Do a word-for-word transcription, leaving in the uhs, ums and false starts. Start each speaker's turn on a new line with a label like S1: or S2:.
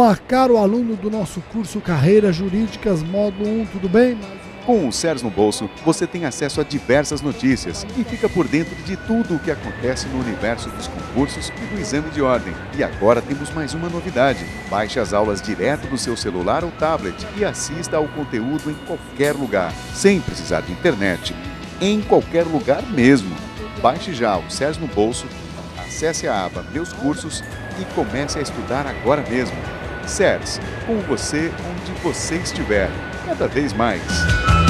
S1: Olá, caro aluno do nosso curso Carreiras Jurídicas Módulo um, tudo bem?
S2: Com o SERS no bolso, você tem acesso a diversas notícias e fica por dentro de tudo o que acontece no universo dos concursos e do exame de ordem. E agora temos mais uma novidade. Baixe as aulas direto do seu celular ou tablet e assista ao conteúdo em qualquer lugar, sem precisar de internet. Em qualquer lugar mesmo. Baixe já o SERS no bolso, acesse a aba Meus Cursos e comece a estudar agora mesmo. SERS, com você onde você estiver, cada vez mais.